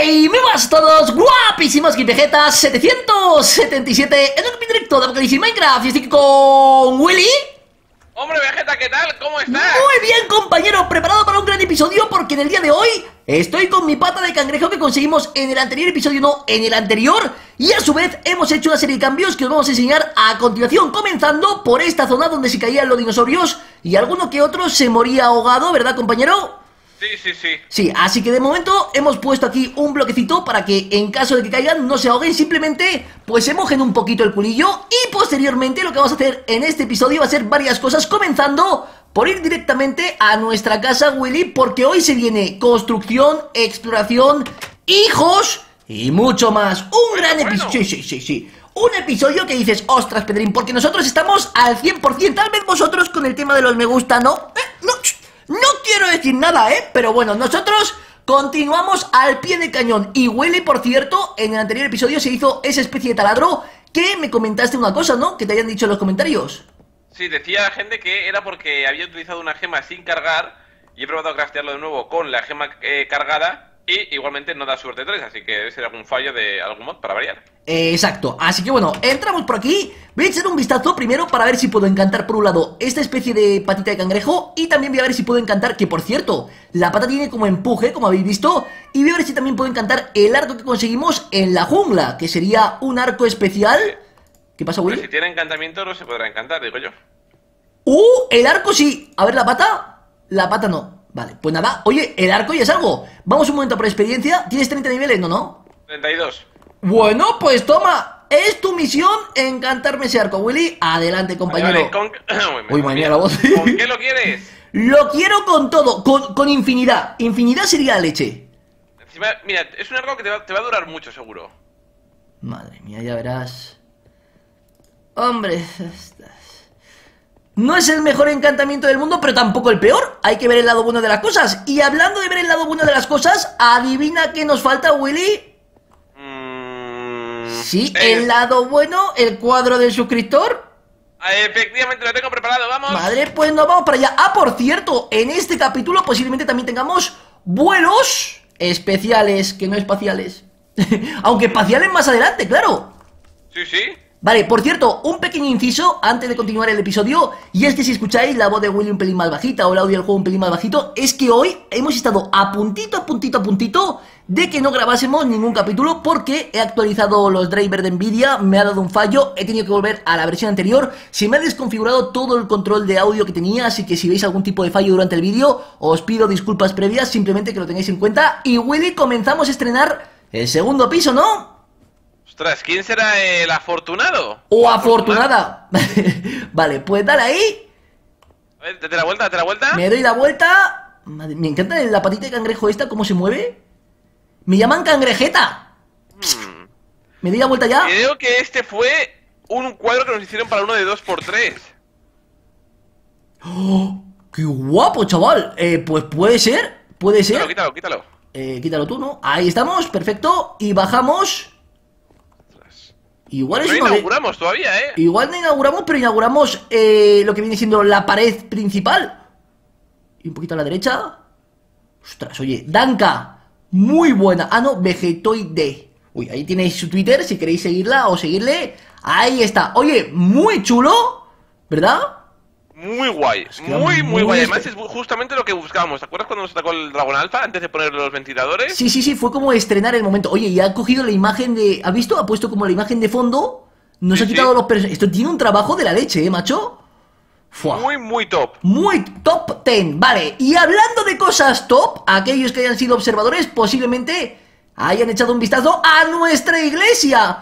¡Hey! ¡Me vas todos! ¡Guapísimos Gipejetas! 777 en un directo de Apocalipsis Minecraft. Y estoy con Willy. Hombre, Vegeta, ¿qué tal? ¿Cómo estás? Muy bien, compañero, preparado para un gran episodio porque en el día de hoy estoy con mi pata de cangrejo que conseguimos en el anterior episodio, no, en el anterior. Y a su vez hemos hecho una serie de cambios que os vamos a enseñar a continuación, comenzando por esta zona donde se caían los dinosaurios y alguno que otro se moría ahogado, ¿verdad, compañero? Sí. Sí, así que de momento hemos puesto aquí un bloquecito para que en caso de que caigan no se ahoguen, simplemente pues se mojen un poquito el culillo. Y posteriormente lo que vamos a hacer en este episodio va a ser varias cosas, comenzando por ir directamente a nuestra casa, Willy, porque hoy se viene construcción, exploración, hijos y mucho más. Un gran episodio, sí. Un episodio que dices, ostras, Pedrín, porque nosotros estamos al 100%, tal vez vosotros con el tema de los me gusta, ¿no? No quiero decir nada, pero bueno, nosotros continuamos al pie de cañón. Y Willy, por cierto, en el anterior episodio se hizo esa especie de taladro que me comentaste una cosa, ¿no? Que te habían dicho en los comentarios. Sí, decía la gente que era porque había utilizado una gema sin cargar y he probado a craftearlo de nuevo con la gema cargada y igualmente no da suerte 3, así que debe ser algún fallo de algún mod para variar. Exacto, así que bueno, entramos por aquí. Voy a echar un vistazo primero para ver si puedo encantar por un lado esta especie de patita de cangrejo. Y también voy a ver si puedo encantar, que por cierto, la pata tiene como empuje, como habéis visto. Y voy a ver si también puedo encantar el arco que conseguimos en la jungla, que sería un arco especial. ¿Qué pasa, Willy? Pero si tiene encantamiento no se podrá encantar, digo yo. El arco sí. A ver, la pata. La pata no. Vale, pues nada. Oye, el arco ya es algo. Vamos un momento por experiencia. ¿Tienes 30 niveles? No. 32. Bueno, pues toma. Es tu misión encantarme ese arco, Willy. Adelante, compañero. Vale, Uy, mañana la voz. ¿Con qué lo quieres? Lo quiero con todo. Con infinidad. Infinidad sería la leche. Encima, mira, es un arco que te va a durar mucho, seguro. Madre mía, ya verás. Hombre, no es el mejor encantamiento del mundo, pero tampoco el peor. Hay que ver el lado bueno de las cosas. Y hablando de ver el lado bueno de las cosas, adivina qué nos falta, Willy. Sí, el lado bueno, el cuadro del suscriptor. Efectivamente, lo tengo preparado, vamos. Madre, pues nos vamos para allá. Ah, por cierto, en este capítulo posiblemente también tengamos vuelos especiales, que no espaciales. Aunque espaciales más adelante, claro. Sí. Vale, por cierto, un pequeño inciso antes de continuar el episodio. Y es que si escucháis la voz de Willy un pelín más bajita o el audio del juego un pelín más bajito, es que hoy hemos estado a puntito de que no grabásemos ningún capítulo porque he actualizado los drivers de Nvidia, me ha dado un fallo, he tenido que volver a la versión anterior, se me ha desconfigurado todo el control de audio que tenía, así que si veis algún tipo de fallo durante el vídeo, os pido disculpas previas, simplemente que lo tengáis en cuenta. Y Willy, comenzamos a estrenar el segundo piso, ¿no? Ostras, ¿quién será el afortunado? O afortunada. Vale, pues dale ahí. A ver, date la vuelta. Me doy la vuelta. Madre, me encanta la patita de cangrejo esta, cómo se mueve. Me llaman cangrejeta. Me doy la vuelta ya. Creo que este fue un cuadro que nos hicieron para uno de 2×3. ¡Oh! ¡Qué guapo, chaval! Pues puede ser. Quítalo. Quítalo tú, ¿no? Ahí estamos, perfecto. Y bajamos. Igual no inauguramos todavía, Igual no inauguramos, pero inauguramos lo que viene siendo la pared principal. Y un poquito a la derecha. Ostras, oye, Danka. Muy buena. Ah, no, Vegetoide. Uy, ahí tenéis su Twitter si queréis seguirla o seguirle. Ahí está. Oye, muy chulo, ¿verdad? Muy guay, muy guay. Además es justamente lo que buscábamos. ¿Te acuerdas cuando nos atacó el Dragón Alpha antes de poner los ventiladores? Sí, fue como estrenar el momento. Oye, y ha cogido la imagen de... ¿Has visto? Ha puesto como la imagen de fondo. Nos ha quitado los personajes. Esto tiene un trabajo de la leche, macho. Fua. Muy top. Muy top 10. Vale, y hablando de cosas top, aquellos que hayan sido observadores posiblemente hayan echado un vistazo a nuestra iglesia.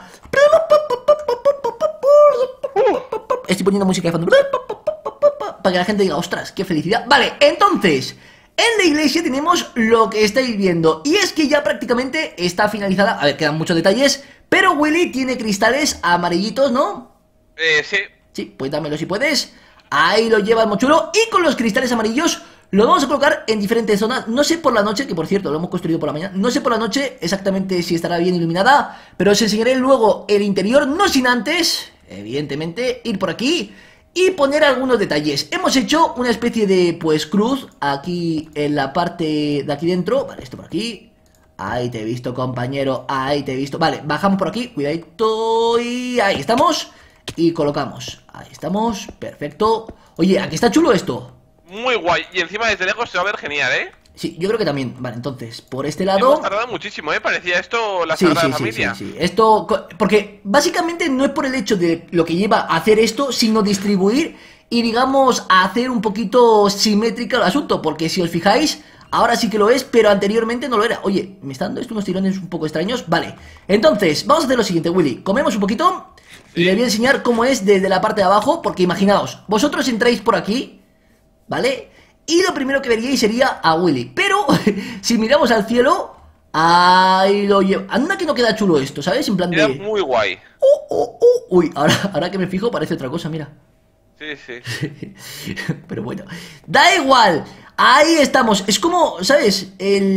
Estoy poniendo música de fondo para que la gente diga, ostras, qué felicidad. Vale, entonces, en la iglesia tenemos lo que estáis viendo. Y es que ya prácticamente está finalizada. A ver, quedan muchos detalles, pero Willy tiene cristales amarillitos, ¿no? Sí. Sí, pues dámelo si puedes. Ahí lo lleva el mochulo. Y con los cristales amarillos lo vamos a colocar en diferentes zonas. No sé por la noche, que por cierto lo hemos construido por la mañana. No sé por la noche exactamente si estará bien iluminada, pero os enseñaré luego el interior. No sin antes, evidentemente, ir por aquí y poner algunos detalles. Hemos hecho una especie de, pues, cruz aquí en la parte de aquí dentro. Vale, esto por aquí. Ahí te he visto, compañero, ahí te he visto. Vale, bajamos por aquí, cuidadito. Y ahí estamos. Y colocamos, ahí estamos, perfecto. Oye, aquí está chulo esto. Muy guay, y encima desde lejos se va a ver genial, ¿eh? Sí, yo creo que también. Vale, entonces, por este lado... Hemos tardado muchísimo, ¿eh? Parecía esto la Sagrada Familia. Sí. Esto... Porque básicamente no es por el hecho de lo que lleva a hacer esto, sino distribuir y, digamos, a hacer un poquito simétrico el asunto. Porque si os fijáis, ahora sí que lo es, pero anteriormente no lo era. Oye, me están dando esto unos tirones un poco extraños. Vale, entonces, vamos a hacer lo siguiente, Willy. Comemos un poquito y les voy a enseñar cómo es desde la parte de abajo. Porque imaginaos, vosotros entráis por aquí, ¿vale? Y lo primero que veríais sería a Willy. Pero, si miramos al cielo, ahí lo llevo. Anda que no queda chulo esto, ¿sabes? En plan Queda de... muy guay. Uy, ahora que me fijo parece otra cosa, mira. Sí. Pero bueno, da igual. Ahí estamos. Es como, ¿sabes?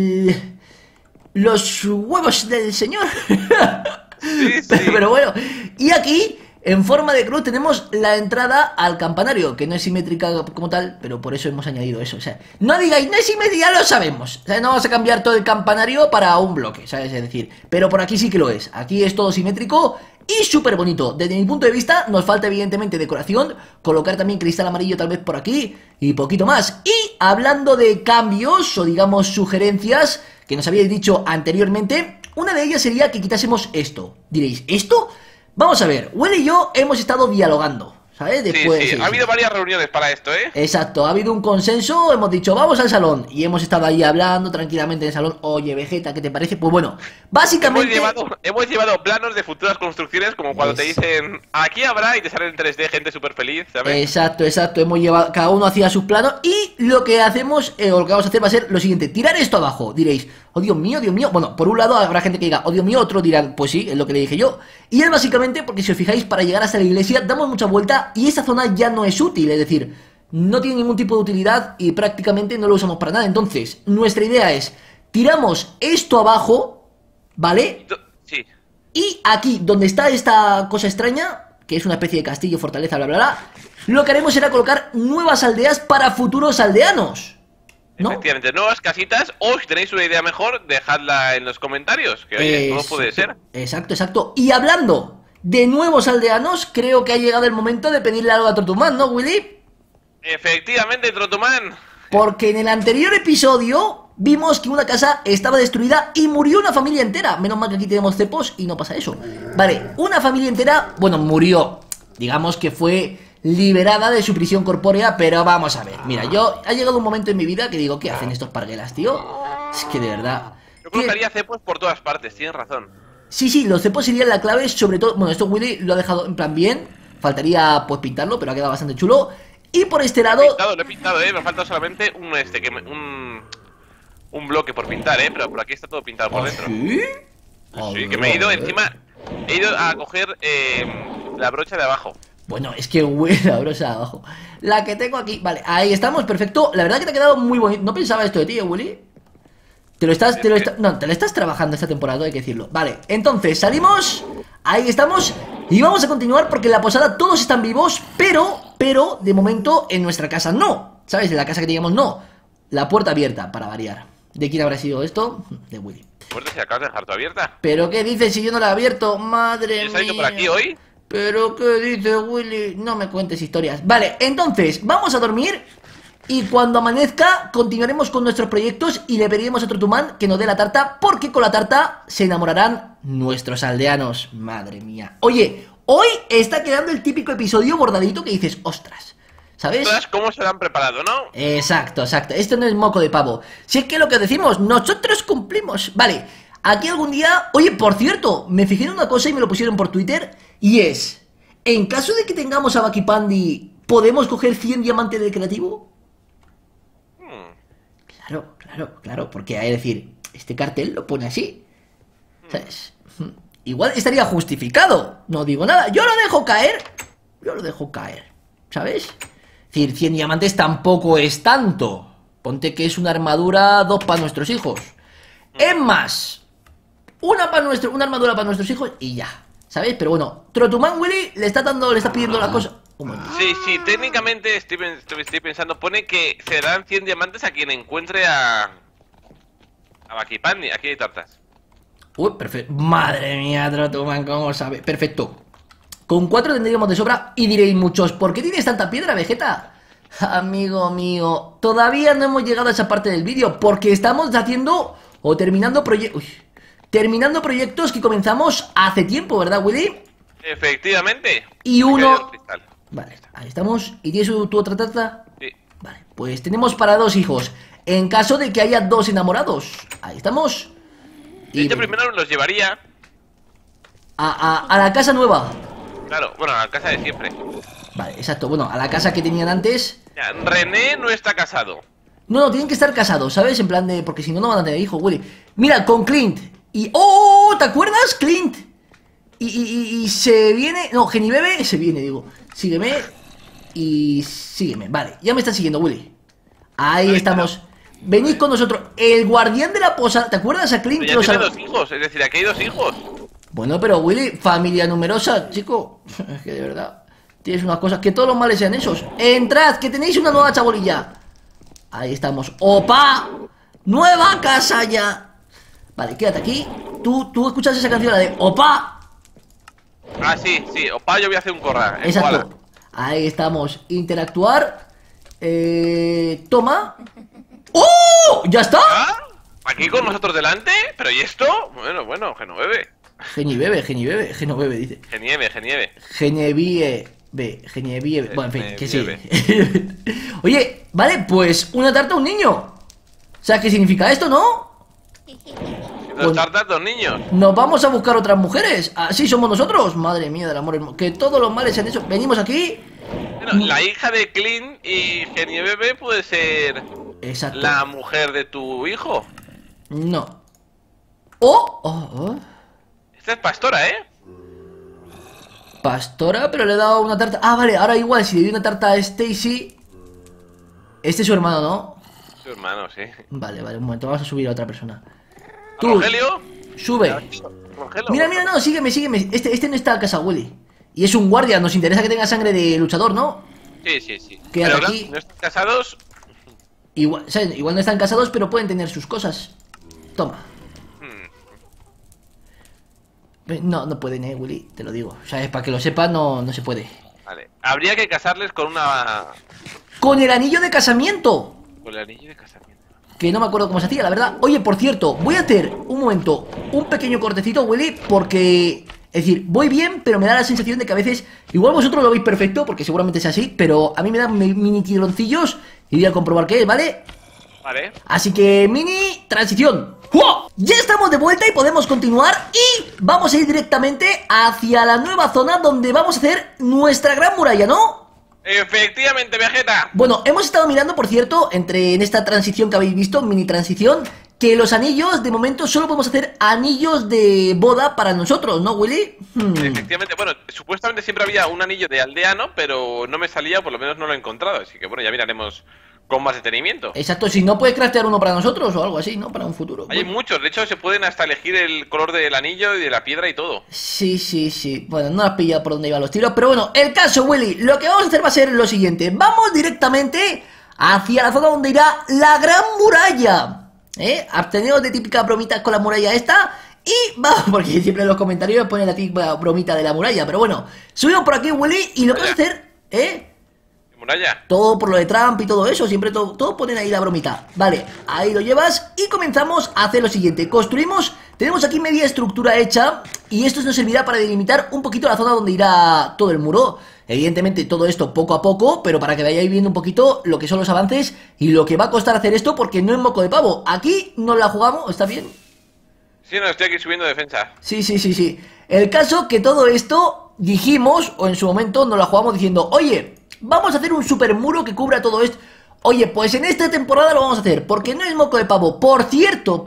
Los huevos del señor. Sí. Pero bueno, y aquí... En forma de cruz tenemos la entrada al campanario, que no es simétrica como tal, pero por eso hemos añadido eso. O sea, no digáis, no es simétrica, ya lo sabemos. O sea, no vamos a cambiar todo el campanario para un bloque, ¿sabes? Es decir, pero por aquí sí que lo es. Aquí es todo simétrico y súper bonito. Desde mi punto de vista, nos falta evidentemente decoración, colocar también cristal amarillo tal vez por aquí y poquito más. Y hablando de cambios o digamos sugerencias que nos habíais dicho anteriormente, una de ellas sería que quitásemos esto. Diréis, ¿esto? Vamos a ver, Will y yo hemos estado dialogando, ¿sabes? Después, sí, ha habido varias reuniones para esto, ¿eh? Exacto, ha habido un consenso, hemos dicho, vamos al salón. Y hemos estado ahí hablando tranquilamente en el salón. Oye, Vegeta, ¿qué te parece? Pues bueno, básicamente... Hemos llevado planos de futuras construcciones, como cuando te dicen, aquí habrá, y te salen en 3D gente súper feliz, ¿sabes? Exacto, hemos llevado, cada uno hacía sus planos. Y lo que hacemos, o lo que vamos a hacer va a ser lo siguiente, tirar esto abajo. Diréis, oh Dios mío, Dios mío. Bueno, por un lado habrá gente que diga, oh Dios mío, otro dirán, pues sí, es lo que le dije yo. Y es básicamente porque si os fijáis, para llegar hasta la iglesia damos mucha vuelta y esa zona ya no es útil, es decir, no tiene ningún tipo de utilidad y prácticamente no lo usamos para nada. Entonces, nuestra idea es, tiramos esto abajo, ¿vale? Sí. Y aquí, donde está esta cosa extraña, que es una especie de castillo, fortaleza, bla, bla, bla, lo que haremos será colocar nuevas aldeas para futuros aldeanos, ¿no? Efectivamente, nuevas casitas, o si tenéis una idea mejor, dejadla en los comentarios, que oye, todo puede ser. Exacto. Y hablando de nuevos aldeanos, creo que ha llegado el momento de pedirle algo a Trotumán, ¿no, Willy? Efectivamente, Trotumán. Porque en el anterior episodio vimos que una casa estaba destruida y murió una familia entera. Menos mal que aquí tenemos cepos y no pasa eso. Vale, una familia entera, bueno, murió. Digamos que fue liberada de su prisión corpórea, pero vamos a ver. Mira, ha llegado un momento en mi vida que digo, ¿qué hacen estos parguelas, tío? Es que de verdad... Yo colocaría cepos por todas partes, tienes razón. Sí, los cepos serían la clave, sobre todo... Bueno, esto Willy lo ha dejado en plan bien. Faltaría, pues, pintarlo, pero ha quedado bastante chulo. Y por este lado... Lo he pintado, me falta solamente un bloque por pintar, pero por aquí está todo pintado por dentro. ¿Sí? Sí, que me he ido encima... He ido a coger la brocha de abajo. Bueno, es que huele la brocha de abajo. La que tengo aquí, vale, ahí estamos, perfecto. La verdad que te ha quedado muy bonito. No pensaba esto de ti, Willy. Te lo estás trabajando esta temporada, hay que decirlo. Vale, entonces salimos. Ahí estamos. Y vamos a continuar porque en la posada todos están vivos. Pero, de momento en nuestra casa no. ¿Sabes? En la casa que teníamos no. La puerta abierta, para variar. ¿De quién habrá sido esto? De Willy. ¿Puerta si acabas de dejar tú abierta? ¿Pero qué dices si yo no la he abierto? Madre mía. ¿Has ido por aquí hoy? ¿Pero qué dice Willy? No me cuentes historias. Vale, entonces, vamos a dormir. Y cuando amanezca, continuaremos con nuestros proyectos. Y le pediremos a Trotumán que nos dé la tarta. Porque con la tarta se enamorarán nuestros aldeanos. Madre mía. Oye, hoy está quedando el típico episodio bordadito que dices, ostras, ¿sabes? Todas cómo se lo han preparado, ¿no? Exacto. Esto no es moco de pavo. Si es que lo que decimos, nosotros cumplimos. Vale, aquí algún día... Oye, por cierto, me fijé en una cosa y me lo pusieron por Twitter. Y es, en caso de que tengamos a Bucky Pandi, ¿podemos coger 100 diamantes del creativo? Claro, porque hay que decir, este cartel lo pone así, ¿sabes? Igual estaría justificado, no digo nada, yo lo dejo caer, ¿sabes? Es decir, 100 diamantes tampoco es tanto, ponte que es una armadura, 2 para nuestros hijos. Es más, una armadura para nuestros hijos y ya, ¿sabes? Pero bueno, Trotumán Willy le está pidiendo la cosa. Sí, técnicamente estoy pensando, pone que se dan 100 diamantes a quien encuentre a Abakipandi, aquí hay tartas. Uy, perfecto. Madre mía, Trotuman, ¿cómo sabe? Perfecto. Con 4 tendríamos de sobra. Y diréis muchos, ¿por qué tienes tanta piedra, Vegeta? Amigo mío, todavía no hemos llegado a esa parte del vídeo, porque estamos haciendo o terminando proyectos que comenzamos hace tiempo, ¿verdad, Willy? Efectivamente. Y Me uno... quedé un cristal. Vale, ahí estamos. ¿Y tienes tu otra taza? Sí. Vale, pues tenemos para 2 hijos. En caso de que haya 2 enamorados. Ahí estamos. Y yo primero los llevaría. A la casa nueva. Claro, bueno, a la casa de siempre. Vale, exacto. Bueno, a la casa que tenían antes. Ya, René no está casado. No, tienen que estar casados, ¿sabes? En plan de... Porque si no, no van a tener hijos, Willy. Mira, con Clint. Y... ¡Oh! ¿Te acuerdas, Clint? Y se viene... No, Genibebe se viene, digo. Sígueme. Y sígueme. Vale, ya me están siguiendo, Willy. Ahí Vale, estamos. claro. Venid con nosotros. El guardián de la posada. ¿Te acuerdas a Clint? Pero ya tiene 2 hijos, es decir, aquí hay 2 hijos. Bueno, pero Willy, familia numerosa, chico. Es que de verdad, tienes unas cosas. Que todos los males sean esos. Entrad, que tenéis una nueva chabolilla. Ahí estamos. ¡Opa! ¡Nueva casa ya! Vale, quédate aquí. Tú escuchas esa canción, la de ¡Opa! Ah, sí, sí, opa, yo voy a hacer un corral. Exacto. Ahí estamos. Interactuar. Toma. ¡Oh! ¿Ya está? ¿Ah? ¿Aquí con nosotros delante? ¿Pero y esto? Bueno, Genoveve. Genibebe, Genovebe, dice. Genieve. Genevieve. Bueno, en fin, que sí. Oye, vale, pues una tarta a un niño. ¿Sabes qué significa esto, no? 2 tartas, 2 niños. Nos vamos a buscar otras mujeres. Así somos nosotros. Madre mía del amor hermoso. Que todos los males sean eso. Venimos aquí. Bueno, la hija de Clint y Genieve puede ser... Exacto. ¿La mujer de tu hijo? No. Oh. Esta es pastora, ¿eh? Pastora, pero le he dado una tarta. Ah, vale, ahora igual, si le doy una tarta a Stacy. Este es su hermano, ¿no? Su hermano, sí. Vale, un momento, vamos a subir a otra persona. ¿A Rogelio? Sube. Rogelio. Mira, no, sígueme. Este no está a casa, Willy. Y es un guardia, nos interesa que tenga sangre de luchador, ¿no? Sí. Quédate Pero aquí. no están casados. Igual, ¿sabes? Igual no están casados, pero pueden tener sus cosas. Toma. No pueden, Willy, te lo digo. O sea, para que lo sepas, no se puede. Vale. Habría que casarles con una... ¡Con el anillo de casamiento! Con el anillo de casamiento. Que no me acuerdo cómo se hacía, la verdad. Oye, por cierto, voy a hacer un momento, un pequeño cortecito, Willy, porque... Es decir, voy bien, pero me da la sensación de que a veces... Igual vosotros lo veis perfecto, porque seguramente es así, pero a mí me dan mini tironcillos y voy a comprobar qué es, ¿vale? Vale. Así que, mini transición. ¡Wow! Ya estamos de vuelta y podemos continuar y vamos a ir directamente hacia la nueva zona donde vamos a hacer nuestra gran muralla, ¿no? Efectivamente, Vegeta. Bueno, hemos estado mirando, por cierto, en esta transición que habéis visto, mini transición, que los anillos, de momento, solo podemos hacer anillos de boda para nosotros, ¿no, Willy? Efectivamente, bueno, supuestamente siempre había un anillo de aldeano, pero no me salía, por lo menos no lo he encontrado. Así que bueno, ya miraremos con más detenimiento. Exacto, si no puedes craftear uno para nosotros o algo así, ¿no? Para un futuro. Hay muchos, de hecho se pueden hasta elegir el color del anillo y de la piedra y todo. Sí. Bueno, no has pillado por dónde iban los tiros, pero bueno, el caso, Willy, lo que vamos a hacer va a ser lo siguiente. Vamos directamente hacia la zona donde irá la gran muralla. Absteneos de típica bromita con la muralla esta. Y vamos, porque siempre en los comentarios ponen la típica bromita de la muralla. Pero bueno, subimos por aquí, Willy, y lo que vamos a hacer, Muralla. todo por lo de Trump y todo eso, siempre todo ponen ahí la bromita. Vale, ahí lo llevas y comenzamos a hacer lo siguiente. Construimos, tenemos aquí media estructura hecha y esto nos servirá para delimitar un poquito la zona donde irá todo el muro. Evidentemente todo esto poco a poco, pero para que vayáis viendo un poquito lo que son los avances y lo que va a costar hacer esto, porque no es moco de pavo. Aquí nos la jugamos, ¿está bien? Sí, no, estoy aquí subiendo defensa. Sí. El caso que todo esto dijimos, o en su momento nos la jugamos diciendo, oye, vamos a hacer un super muro que cubra todo esto. Oye, pues en esta temporada lo vamos a hacer, porque no es moco de pavo. Por cierto,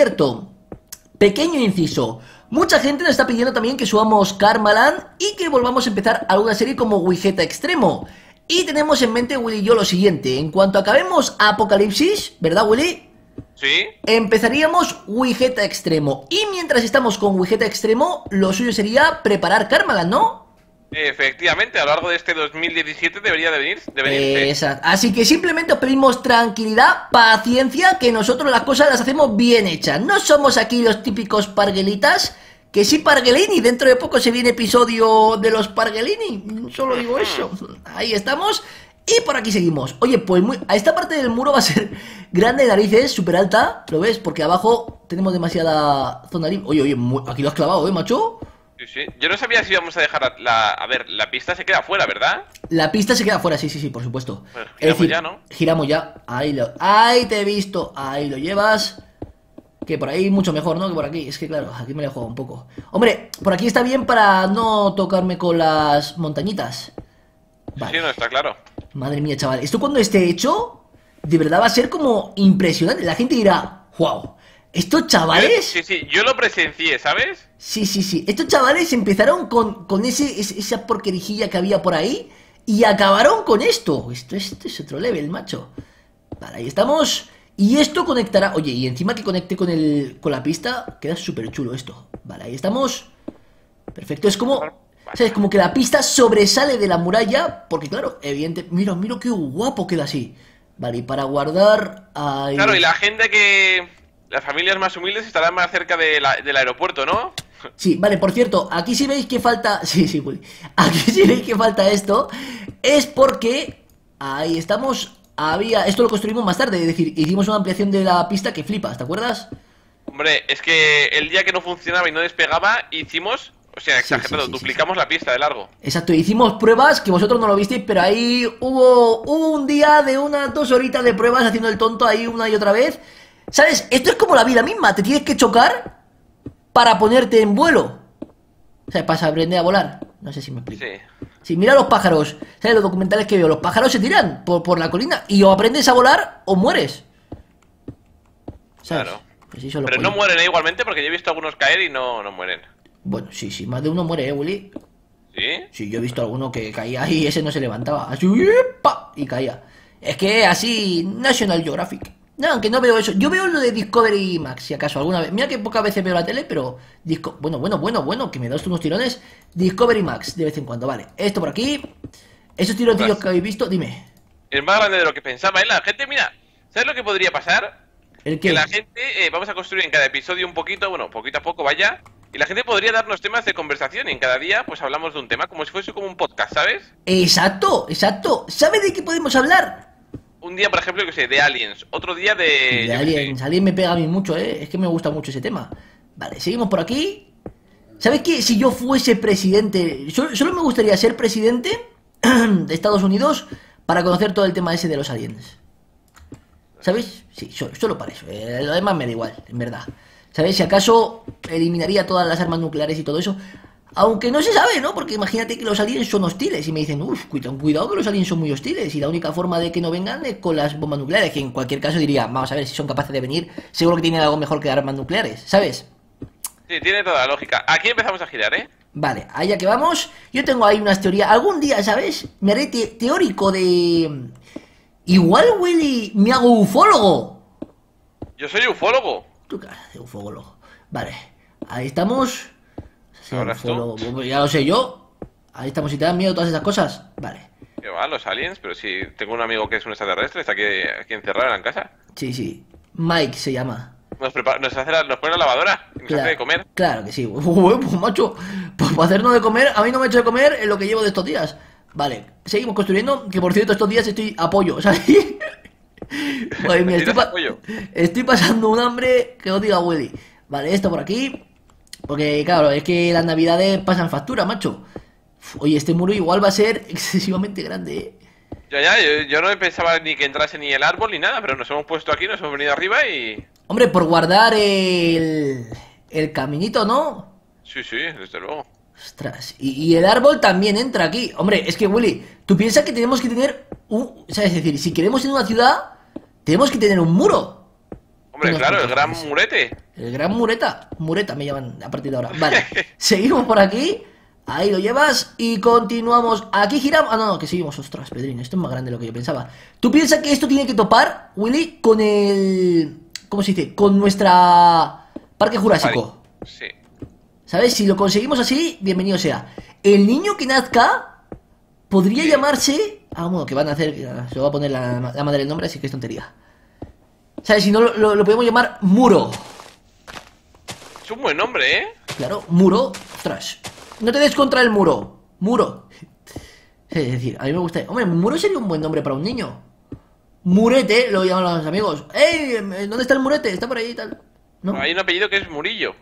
pequeño inciso. Mucha gente nos está pidiendo también que subamos Karmaland y que volvamos a empezar alguna serie como Vegeta Extremo. Y tenemos en mente, Willy y yo, lo siguiente. En cuanto acabemos Apocalipsis, ¿verdad, Willy? Sí. Empezaríamos Vegeta Extremo. Y mientras estamos con Vegeta Extremo, lo suyo sería preparar Karmaland, ¿no? Efectivamente, a lo largo de este 2017 debería de venirse. Exacto. Así que simplemente os pedimos tranquilidad, paciencia, que nosotros las cosas las hacemos bien hechas. No somos aquí los típicos parguelitas, que sí Parguelini, dentro de poco se viene episodio de los Parguelini. Solo digo eso. Ahí estamos. Y por aquí seguimos. Oye, pues a esta parte del muro va a ser grande de narices, súper alta. ¿Lo ves? Porque abajo tenemos demasiada zona libre. Oye, aquí lo has clavado, macho. Sí, sí. Yo no sabía si íbamos a dejar a ver, la pista se queda fuera, ¿verdad? La pista se queda fuera, sí, por supuesto. Pues giramos ya, ¿no? Giramos ya. Ahí te he visto. Ahí lo llevas. Que por ahí mucho mejor, ¿no? Que por aquí. Es que claro, aquí me la he jugado un poco. Hombre, por aquí está bien para no tocarme con las montañitas. Vale. Sí, no, está claro. Madre mía, chaval. Esto cuando esté hecho, de verdad va a ser como impresionante. La gente dirá, wow. Estos chavales... Sí, yo lo presencié, ¿sabes? Sí. Estos chavales empezaron con esa porquerijilla que había por ahí y acabaron con esto. Esto es otro level, macho. Vale, ahí estamos. Y esto conectará... Oye, y encima que conecte con la pista, queda súper chulo esto. Vale, ahí estamos. Perfecto, es como... ¿Sabes? Como que la pista sobresale de la muralla. Porque claro, evidente... Mira qué guapo queda así. Vale, y para guardar... Ahí... Claro, y la gente que... Las familias más humildes estarán más cerca del aeropuerto, ¿no? Sí, vale, por cierto, aquí si veis que falta... Sí, Willy. Aquí si veis que falta esto, es porque... Ahí estamos... Esto lo construimos más tarde, es decir, hicimos una ampliación de la pista que flipas, ¿te acuerdas? Hombre, es que el día que no funcionaba y no despegaba, hicimos... O sea, exagerado, duplicamos la pista de largo. Exacto, hicimos pruebas que vosotros no lo visteis, pero ahí hubo un día de unas 2 horitas de pruebas haciendo el tonto ahí una y otra vez. ¿Sabes? Esto es como la vida misma, te tienes que chocar para ponerte en vuelo. O sea, para aprender a volar. No sé si me explico. Sí, mira los pájaros. ¿Sabes? Los documentales que veo, los pájaros se tiran por la colina y o aprendes a volar o mueres. ¿Sabes? Claro. Pues pero no mueren igualmente porque yo he visto algunos caer y no mueren. Bueno, sí, más de uno muere, Willy. ¿Sí? Sí, yo he visto alguno que caía y ese no se levantaba. Así, ¡pa! Y caía. Es que así, National Geographic. No, aunque no veo eso. Yo veo lo de Discovery Max, si acaso, alguna vez. Mira que pocas veces veo la tele, pero... Bueno, que me das unos tirones. Discovery Max, de vez en cuando, vale. Esto por aquí. Esos tironcillos que habéis visto, dime. Es más grande de lo que pensaba, ¿eh? La gente, mira, ¿sabes lo que podría pasar? ¿El qué? Que la gente, vamos a construir en cada episodio un poquito, bueno, poquito a poco, vaya. Y la gente podría darnos temas de conversación y en cada día, pues hablamos de un tema, como si fuese como un podcast, ¿sabes? Exacto. ¿Sabes de qué podemos hablar? Un día, por ejemplo, que sé, de Aliens. Otro día de... De Aliens. Aliens me pega a mí mucho, ¿eh? Es que me gusta mucho ese tema. Vale, seguimos por aquí. ¿Sabes qué? Si yo fuese presidente... Solo me gustaría ser presidente de Estados Unidos para conocer todo el tema ese de los aliens. ¿Sabes? Sí, solo para eso. Lo demás me da igual, en verdad. ¿Sabes? Si acaso eliminaría todas las armas nucleares y todo eso... Aunque no se sabe, ¿no? Porque imagínate que los aliens son hostiles y me dicen, uff, cuidado que los aliens son muy hostiles y la única forma de que no vengan es con las bombas nucleares, que en cualquier caso diría, vamos a ver si son capaces de venir, seguro que tienen algo mejor que armas nucleares, ¿sabes? Sí, tiene toda la lógica. Aquí empezamos a girar, ¿eh? Vale, allá que vamos, yo tengo ahí unas teorías, algún día, ¿sabes? Me haré teórico de... Igual, Willy, me hago ufólogo. Yo soy ufólogo. Tú qué haces de ufólogo. Vale, ahí estamos... Ahora ya lo sé yo. Ahí estamos, si te dan miedo todas esas cosas. Vale. ¿Qué va? Los aliens, pero si tengo un amigo que es un extraterrestre, está aquí encerrado en casa. Sí. Mike se llama. Nos pone la lavadora y nos hace de comer. Claro que sí. Pues macho, pues para hacernos de comer, a mí no me he hecho de comer en lo que llevo de estos días. Vale, seguimos construyendo. Que por cierto, estos días estoy a pollo, ¿sabes? Madre mía, estoy pasando un hambre que os diga Willy. Vale, esto por aquí. Porque, claro, es que las navidades pasan factura, macho. Oye, este muro igual va a ser excesivamente grande, ¿eh? Yo no pensaba ni que entrase ni el árbol ni nada, pero nos hemos puesto aquí, nos hemos venido arriba y... Hombre, por guardar el caminito, ¿no? Sí, desde luego. Ostras, y el árbol también entra aquí. Hombre, es que, Willy, tú piensas que tenemos que tener un... ¿Sabes? Es decir, si queremos en una ciudad, tenemos que tener un muro. Hombre, claro, el gran murete. El gran mureta me llaman a partir de ahora. Vale, seguimos por aquí. Ahí lo llevas y continuamos. Aquí giramos. Ah, no, que seguimos. Ostras, Pedrín, esto es más grande de lo que yo pensaba. ¿Tú piensas que esto tiene que topar, Willy, con el... ¿Cómo se dice? Con nuestra... Parque Jurásico. Sí. ¿Sabes? Si lo conseguimos así, bienvenido sea. el niño que nazca podría llamarse... Ah, bueno, que van a hacer... Se lo va a poner la madre el nombre, así que es tontería. ¿Sabes? Si no, lo podemos llamar Muro. Es un buen nombre, ¿eh? Claro, Muro. Ostras. No te des contra el muro. Muro. Es decir, a mí me gusta... Hombre, Muro sería un buen nombre para un niño. Murete, lo llaman los amigos. ¡Ey! ¿Dónde está el Murete? Está por ahí y tal. ¿No? Hay un apellido que es Murillo.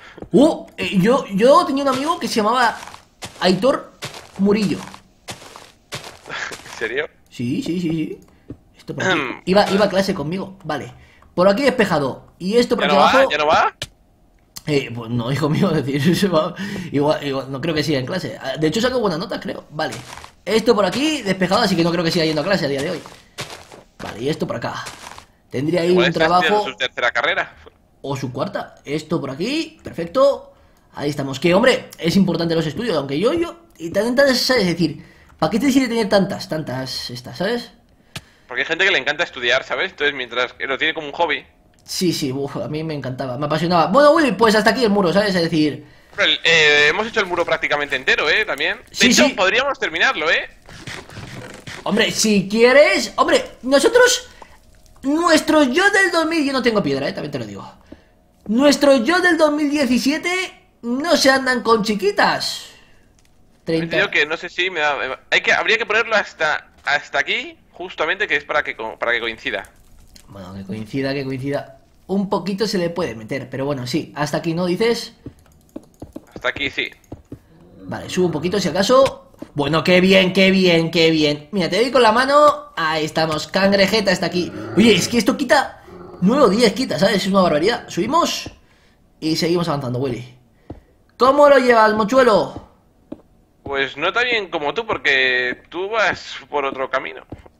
Yo tenía un amigo que se llamaba Aitor Murillo. ¿En serio? Sí. Esto por aquí. Iba a clase conmigo. Vale. Por aquí despejado. Y esto por aquí abajo... ¿Ya no va? Pues no, hijo mío, es decir, igual, no creo que siga en clase. De hecho, saco buenas notas, creo. Vale. Esto por aquí, despejado, así que no creo que siga yendo a clase a día de hoy. Vale, y esto por acá. Tendría ahí un trabajo... su tercera carrera. O su cuarta. Esto por aquí, perfecto. Ahí estamos. Que, hombre, es importante los estudios, aunque yo... Y tantas, ¿sabes? Es decir, ¿para qué te sirve tener tantas estas, ¿sabes? Porque hay gente que le encanta estudiar, ¿sabes? Entonces, mientras que lo tiene como un hobby... Sí, a mí me encantaba, me apasionaba. Bueno, Willy, pues hasta aquí el muro, ¿sabes? Es decir... Pero, hemos hecho el muro prácticamente entero, También. De hecho, podríamos terminarlo, Hombre, si quieres... Hombre, nosotros... Nuestro yo del 2000... Yo no tengo piedra, también te lo digo. Nuestro yo del 2017... No se andan con chiquitas. 30. Te digo que no sé si me da... habría que ponerlo hasta aquí, justamente, que es para que coincida. Bueno, que coincida. Un poquito se le puede meter, pero bueno, sí. Hasta aquí, ¿no dices? Hasta aquí, sí. Vale, subo un poquito si acaso. Bueno, qué bien. Mira, te doy con la mano. Ahí estamos, cangrejeta hasta aquí. Oye, es que esto quita 9 o 10 quita, ¿sabes? Es una barbaridad. Subimos y seguimos avanzando, Willy. ¿Cómo lo llevas, mochuelo? Pues no tan bien como tú, porque tú vas por otro camino.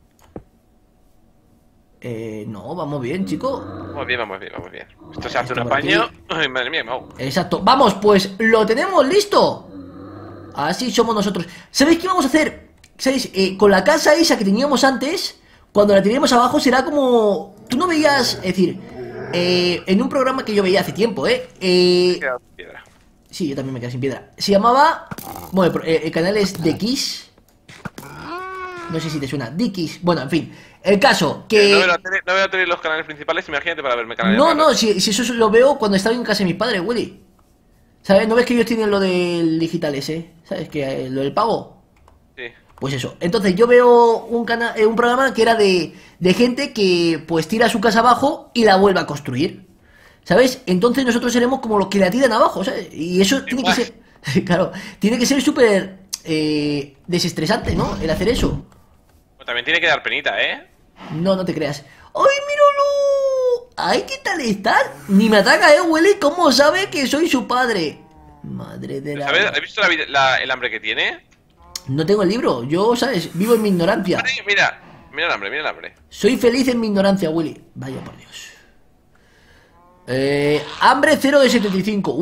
No, vamos bien, chico. Vamos bien. Esto se hace un apaño. Ay, madre mía, Mau. Exacto. Vamos, pues lo tenemos listo. Así somos nosotros. ¿Sabéis qué vamos a hacer? ¿Sabéis? Con la casa esa que teníamos antes, cuando la tiremos abajo será como... Tú no veías, es decir, en un programa que yo veía hace tiempo, Queda piedra. Sí, yo también me quedé sin piedra. Se llamaba... Bueno, el canal es The Kiss. No sé si te suena. The Kiss. Bueno, en fin. El caso que... No veo a tener los canales principales, imagínate para verme canales. No, si eso lo veo cuando estaba en casa de mis padres, Willy. ¿Sabes? ¿No ves que ellos tienen lo del digital ese? ¿Sabes? Que lo del pago. Sí. Pues eso. Entonces yo veo un programa que era de gente que pues tira su casa abajo y la vuelve a construir. ¿Sabes? Entonces nosotros seremos como los que la tiran abajo, ¿sabes? Y eso tiene que ser... Claro, tiene que ser súper desestresante, ¿no? El hacer eso. Pues también tiene que dar penita, No te creas. ¡Ay, míralo! ¡Ay, qué tal estás! Ni me ataca, Willy. ¿Cómo sabe que soy su padre? Madre de la... ¿Has visto el hambre que tiene? No tengo el libro. Yo, ¿sabes? Vivo en mi ignorancia. Mira el hambre. Soy feliz en mi ignorancia, Willy. Vaya por Dios. Hambre 0 de 75.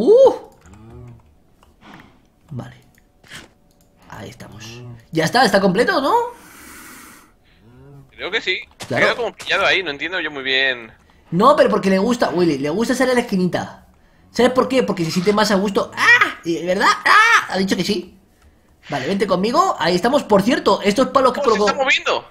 Vale. Ahí estamos. Ya está completo, ¿no? Creo que sí. Claro. Queda como pillado ahí, no entiendo yo muy bien. No, pero porque le gusta, Willy, le gusta salir a la esquinita. ¿Sabes por qué? Porque se siente más a gusto. ¡Ah! ¿Verdad? ¡Ah! Ha dicho que sí. Vale, vente conmigo. Ahí estamos. Por cierto, esto es para lo que colocó... ¡Se está moviendo!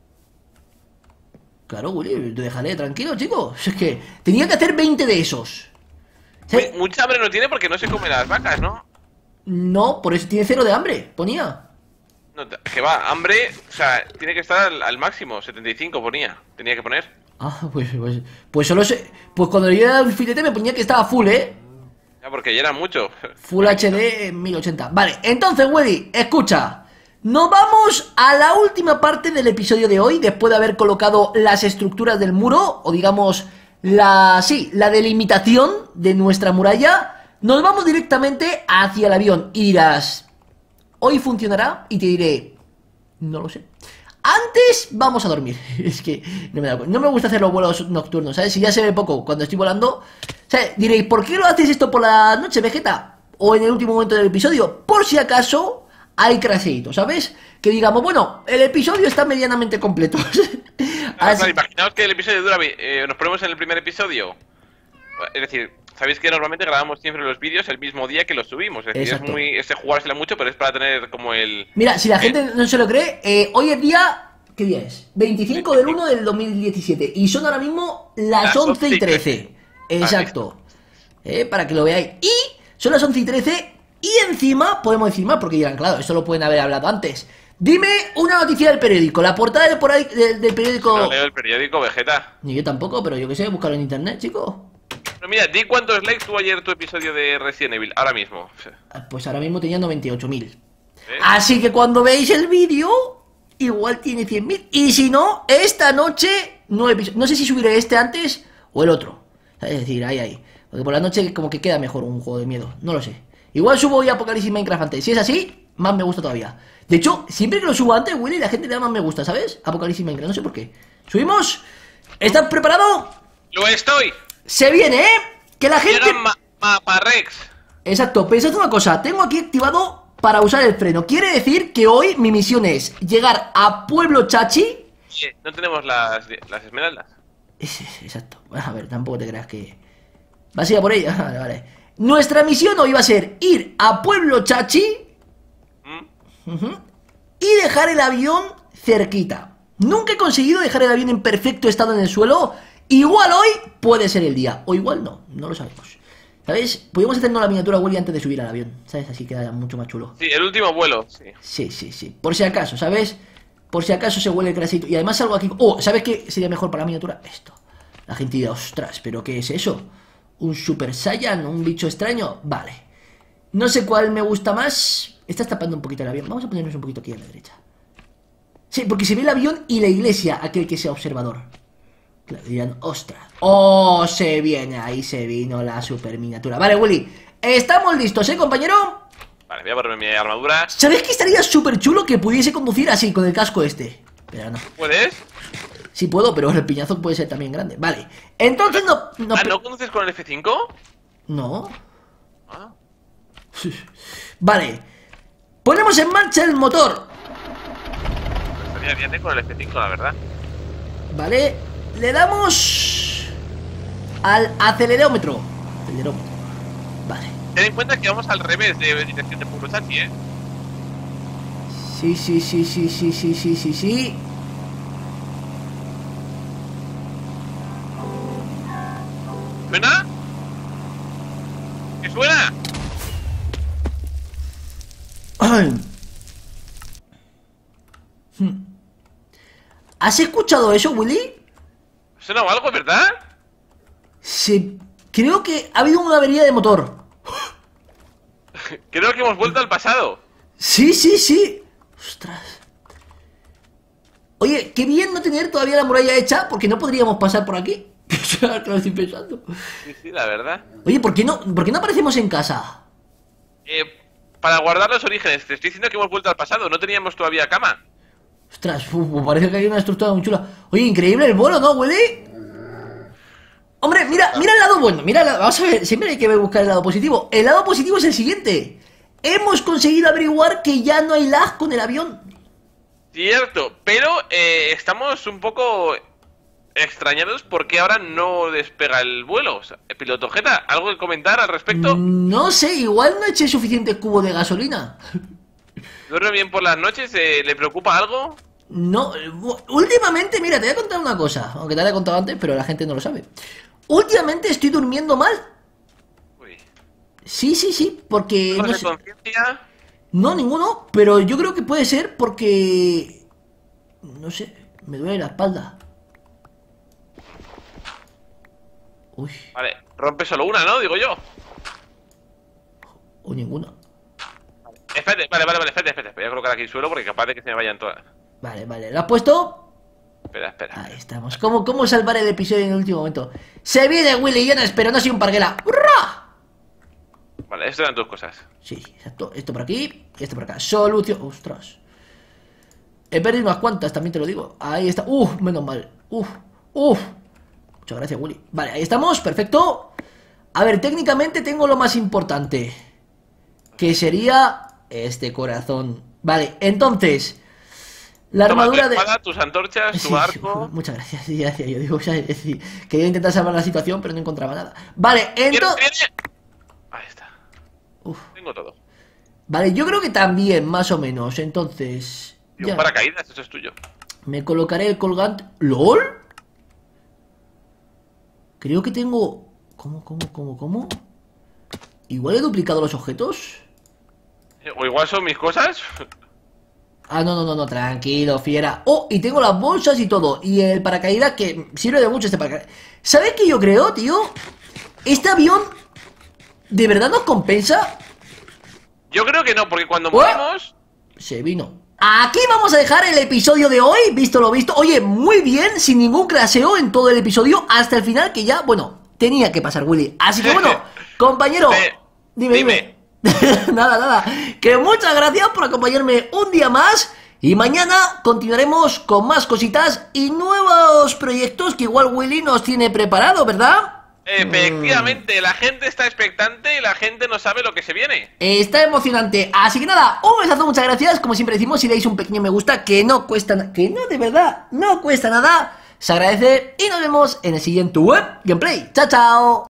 Claro, Willy, déjale tranquilo, chicos. Es que tenía que hacer 20 de esos. ¿Sí? Mucha hambre no tiene porque no se come las vacas, ¿no? No, por eso tiene 0 de hambre, ponía. No, que va, hambre, o sea, tiene que estar al máximo, 75 ponía, tenía que poner. Ah, pues solo sé. Pues cuando yo era un filete me ponía que estaba full, Ya, porque ya era mucho. Full HD 1080. Vale, entonces, Willy, escucha. Nos vamos a la última parte del episodio de hoy, después de haber colocado las estructuras del muro, o digamos, la delimitación de nuestra muralla. Nos vamos directamente hacia el avión y dirás, ¿hoy funcionará? Y te diré, no lo sé. Antes vamos a dormir. Es que no me gusta hacer los vuelos nocturnos, ¿sabes? Si ya se ve poco cuando estoy volando, ¿sabes? Diréis, ¿por qué lo haces esto por la noche, Vegeta? O en el último momento del episodio, por si acaso hay crasheito, ¿sabes? Que digamos, bueno, el episodio está medianamente completo. Claro, imaginaos que el episodio dura... nos ponemos en el primer episodio Es decir, sabéis que normalmente grabamos siempre los vídeos el mismo día que los subimos. Es decir, Exacto. es jugársela mucho, pero es para tener como el... Mira, si la gente no se lo cree, hoy es día... ¿Qué día es? 25 del 1 del 2017. Y son ahora mismo las 11 y 13. Exacto. Para que lo veáis. Y son las 11 y 13. Y encima, podemos decir más, porque dirán, claro, esto lo pueden haber hablado antes. Dime una noticia del periódico. La portada del periódico... No leo el periódico, Vegeta. Ni yo tampoco, pero yo qué sé, búscalo en internet, chico. Pero mira, di cuántos likes tuvo ayer tu episodio de Resident Evil, ahora mismo. Pues ahora mismo tenía 98.000. ¿Eh? Así que cuando veáis el vídeo, igual tiene 100.000. Y si no, esta noche, no sé si subiré este antes o el otro. Es decir, ahí. Porque por la noche como que queda mejor un juego de miedo. No lo sé. Igual subo hoy Apocalipsis Minecraft antes. Si es así, más me gusta todavía. De hecho, siempre que lo subo antes, Willy, la gente le da más me gusta, ¿sabes? Apocalipsis Minecraft, no sé por qué. ¿Subimos? ¿Estás preparado? ¡Lo estoy! Se viene, ¿eh? Que la gente... Llega Maparex. Exacto, pensad una cosa. Tengo aquí activado para usar el freno. Quiere decir que hoy mi misión es llegar a Pueblo Chachi. No tenemos las esmeraldas. Exacto. A ver, tampoco te creas que... ¿Vas a ir a por ella? Vale. Nuestra misión hoy va a ser ir a Pueblo Chachi y dejar el avión cerquita. Nunca he conseguido dejar el avión en perfecto estado en el suelo. Igual hoy puede ser el día, o igual no lo sabemos. ¿Sabes? Podríamos hacernos la miniatura, Willy, antes de subir al avión, ¿sabes? Así queda mucho más chulo. Sí, el último vuelo, sí. Sí. Por si acaso, ¿sabes? Por si acaso se huele el crasito. Y además algo aquí... Oh, ¿sabes qué sería mejor para la miniatura? Esto. La gente dirá, ostras, ¿pero qué es eso? ¿Un Super Saiyan? ¿Un bicho extraño? Vale. No sé cuál me gusta más. Estás tapando un poquito el avión. Vamos a ponernos un poquito aquí a la derecha. Sí, porque se ve el avión y la iglesia, aquel que sea observador. Claro, dirán, ostras. Oh, se viene, ahí se vino la super miniatura. Vale, Willy, estamos listos, compañero. Vale, voy a ponerme mi armadura. ¿Sabes que estaría súper chulo que pudiese conducir así, con el casco este? Pero no. ¿Puedes? Sí puedo, pero el piñazo puede ser también grande. Vale, entonces no... ¿No conduces con el F5? No. Ah. Vale. Ponemos en marcha el motor. Estaría bien con el F5, la verdad. Vale. Le damos al acelerómetro. Vale. Ten en cuenta que vamos al revés de dirección de Pueblo Chachi, ¿eh? Sí. ¿Suena? ¿Qué suena? ¿Has escuchado eso, Willy? ¿Suena algo, verdad? Sí, creo que ha habido una avería de motor. Creo que hemos vuelto al pasado. Sí. Ostras. Oye, qué bien no tener todavía la muralla hecha, porque no podríamos pasar por aquí. Que lo estoy pensando. Sí, la verdad. Oye, ¿por qué no aparecemos en casa? Para guardar los orígenes, te estoy diciendo que hemos vuelto al pasado, no teníamos todavía cama. Ostras, parece que hay una estructura muy chula. Oye, increíble el vuelo, ¿no, Willy? Hombre, mira el lado bueno, vamos a ver, siempre hay que buscar el lado positivo. El lado positivo es el siguiente. Hemos conseguido averiguar que ya no hay lag con el avión. Cierto, pero estamos un poco extrañados porque ahora no despega el vuelo. O sea, piloto Jeta, ¿algo que comentar al respecto? No sé, igual no eché suficiente cubo de gasolina. ¿Duerme bien por las noches? ¿Le preocupa algo? No, últimamente, mira, te voy a contar una cosa. Aunque te la he contado antes, pero la gente no lo sabe. Últimamente estoy durmiendo mal. Uy. Sí, porque... ¿No No de sé. conciencia? No, ninguno, pero yo creo que puede ser porque... No sé, me duele la espalda. Uy, Vale, rompe solo una, ¿no? Digo yo. o ninguna. Espérate, espérate. Voy a colocar aquí el suelo porque capaz de que se me vayan todas. Vale, ¿lo has puesto? Espera. Ahí estamos. ¿Cómo salvar el episodio en el último momento? Se viene Willy Jonas, pero no soy un parguela. ¡Hurra! Vale, esto eran tus cosas. Sí, exacto. Esto por aquí y esto por acá. Solución. ¡Ostras! He perdido unas cuantas, también te lo digo. Ahí está. Menos mal. Muchas gracias, Willy. Vale, ahí estamos. Perfecto. A ver, técnicamente tengo lo más importante, que sería este corazón. Vale, entonces, La Toma, armadura tu de... espada, tus antorchas, tu arco. Muchas gracias, sí, gracias. Yo digo, o sea, es decir, quería intentar salvar la situación, pero no encontraba nada. Vale, entonces... Ahí está. Uf. Tengo todo. Vale, yo creo que también, más o menos. Entonces... Y un paracaídas, eso es tuyo. Me colocaré el colgante... ¿LOL? Creo que tengo... ¿Cómo? ¿Igual he duplicado los objetos? O igual son mis cosas. Ah, no, tranquilo, fiera. Oh, y tengo las bolsas y todo. Y el paracaídas que sirve de mucho este paracaídas. ¿Sabes qué yo creo, tío? Este avión ¿de verdad nos compensa? Yo creo que no, porque cuando morimos... Se vino. Aquí vamos a dejar el episodio de hoy, visto lo visto. Oye, muy bien, sin ningún craseo en todo el episodio, hasta el final, que ya, bueno, tenía que pasar, Willy. Así que bueno, compañero, dime. Nada, que muchas gracias por acompañarme un día más. Y mañana continuaremos con más cositas y nuevos proyectos que igual Willy nos tiene preparado, ¿verdad? Efectivamente, la gente está expectante y la gente no sabe lo que se viene. Está emocionante, así que nada, un besazo, muchas gracias. Como siempre decimos, si dais un pequeño me gusta, que no cuesta nada, que no, de verdad, no cuesta nada, se agradece. Y nos vemos en el siguiente web gameplay. Chao.